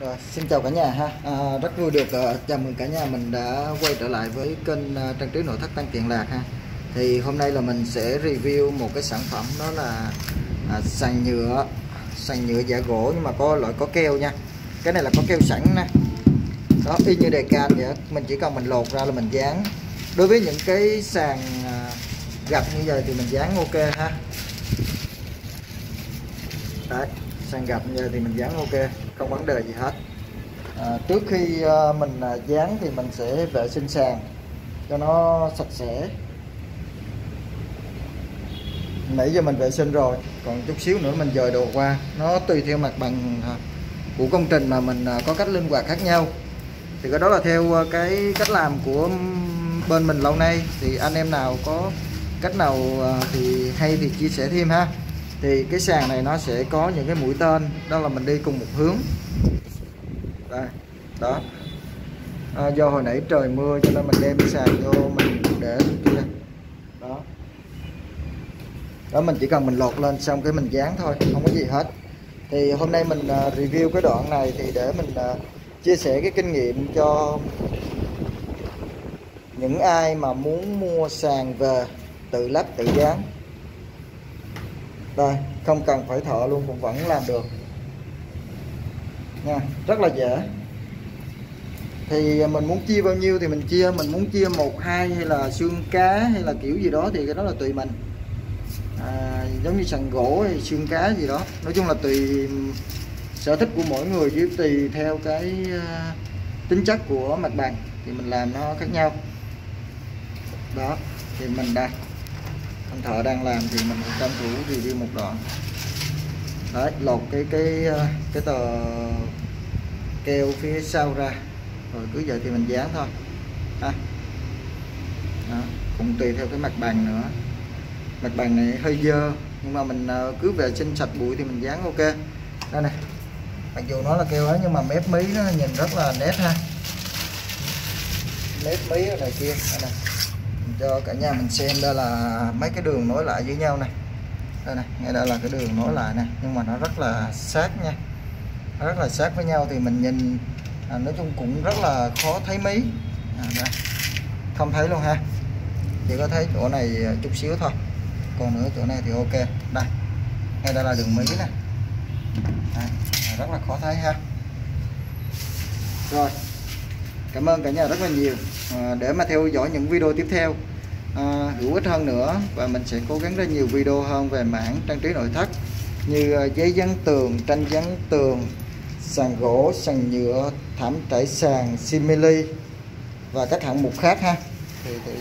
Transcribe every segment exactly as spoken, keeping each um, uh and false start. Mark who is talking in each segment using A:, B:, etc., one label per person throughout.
A: Rồi, xin chào cả nhà ha. À, rất vui được uh, chào mừng cả nhà mình đã quay trở lại với kênh uh, trang trí nội thất Tăng Tiện Lạc ha. Thì hôm nay là mình sẽ review một cái sản phẩm, đó là à, sàn nhựa, sàn nhựa giả gỗ nhưng mà có loại có keo nha. Cái này là có keo sẵn nè. Đó, y như đề can vậy, mình chỉ cần mình lột ra là mình dán. Đối với những cái sàn uh, gạch như vậy thì mình dán ok ha. Đấy, sàn gạch như vậy thì mình dán ok, không vấn đề gì hết. À, trước khi uh, mình uh, dán thì mình sẽ vệ sinh sàn cho nó sạch sẽ. Nãy giờ mình vệ sinh rồi, còn chút xíu nữa mình dời đồ qua. Nó tùy theo mặt bằng uh, của công trình mà mình uh, có cách linh hoạt khác nhau. Thì cái đó là theo uh, cái cách làm của bên mình lâu nay. Thì anh em nào có cách nào uh, thì hay thì chia sẻ thêm ha. Thì cái sàn này nó sẽ có những cái mũi tên, đó là mình đi cùng một hướng. Đây, đó. À, do hồi nãy trời mưa cho nên mình đem cái sàn vô mình để kia. Đó. Đó, mình chỉ cần mình lột lên xong cái mình dán thôi, không có gì hết. Thì hôm nay mình uh, review cái đoạn này thì để mình uh, chia sẻ cái kinh nghiệm cho những ai mà muốn mua sàn về tự lắp tự dán. Đây, không cần phải thợ luôn cũng vẫn làm được nha, rất là dễ. Thì mình muốn chia bao nhiêu thì mình chia, mình muốn chia một hai hay là xương cá hay là kiểu gì đó thì cái đó là tùy mình. À, giống như sàn gỗ hay xương cá gì đó, nói chung là tùy sở thích của mỗi người chứ tùy theo cái uh, tính chất của mặt bằng thì mình làm nó khác nhau. Đó, thì mình đây, anh thợ đang làm thì mình tranh thủ review một đoạn. Đấy, lột cái cái cái tờ keo phía sau ra rồi cứ vậy thì mình dán thôi ha. Đó, cũng tùy theo cái mặt bằng nữa. Mặt bằng này hơi dơ nhưng mà mình cứ vệ sinh sạch bụi thì mình dán ok. Đây này, mặc dù nó là keo ấy nhưng mà mép mí nó nhìn rất là nét ha, mép mí ở này kia. Đây này, cho cả nhà mình xem, đây là mấy cái đường nối lại với nhau này. Đây này, ngay đây là cái đường nối lại này, nhưng mà nó rất là sát nha, nó rất là sát với nhau thì mình nhìn à, nói chung cũng rất là khó thấy mí. À, đây. Không thấy luôn ha, chỉ có thấy chỗ này chút xíu thôi, còn nữa chỗ này thì ok. Đây, ngay đây là đường mí này. Đây, rất là khó thấy ha. Rồi, cảm ơn cả nhà rất là nhiều. À, để mà theo dõi những video tiếp theo à, hữu ích hơn nữa, và mình sẽ cố gắng ra nhiều video hơn về mảng trang trí nội thất như uh, giấy dán tường, tranh dán tường, sàn gỗ, sàn nhựa, thảm trải sàn, simili và các hạng mục khác ha. Thì, thì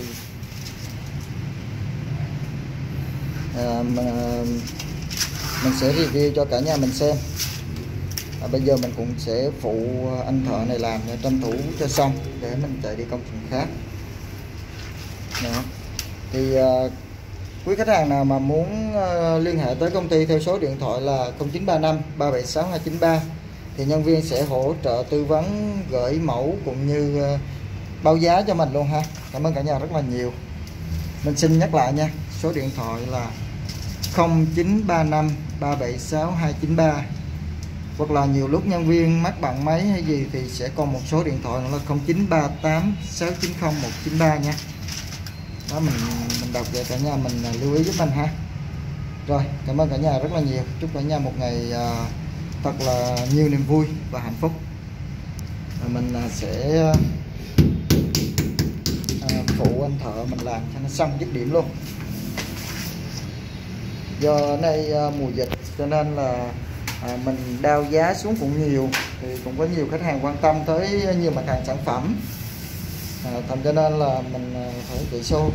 A: à, mình, mình sẽ review cho cả nhà mình xem. À, bây giờ mình cũng sẽ phụ anh thợ này làm để tranh thủ cho xong để mình chạy đi công trình khác. Đó. Thì uh, quý khách hàng nào mà muốn uh, liên hệ tới công ty theo số điện thoại là không chín ba năm ba bảy sáu hai chín ba thì nhân viên sẽ hỗ trợ tư vấn, gửi mẫu cũng như uh, báo giá cho mình luôn ha. Cảm ơn cả nhà rất là nhiều. Mình xin nhắc lại nha, số điện thoại là không chín ba năm ba bảy sáu hai chín ba, hoặc là nhiều lúc nhân viên mắc bận máy hay gì thì sẽ còn một số điện thoại nữa là không chín ba tám sáu chín không một chín ba nha. Đó, mình mình đọc về cả nhà mình lưu ý giúp mình ha. Rồi, cảm ơn cả nhà rất là nhiều. Chúc cả nhà một ngày uh, thật là nhiều niềm vui và hạnh phúc. Rồi mình uh, sẽ uh, phụ anh thợ mình làm cho nó xong dứt điểm luôn. Do nay uh, mùa dịch cho nên là À, mình đao giá xuống cũng nhiều, thì cũng có nhiều khách hàng quan tâm tới nhiều mặt hàng sản phẩm, à, thành cho nên là mình phải chạy show.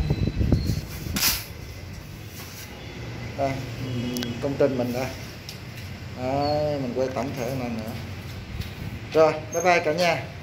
A: Đây, công trình mình đây. Đấy, mình quay tổng thể này nữa. Rồi, bye bye cả nhà.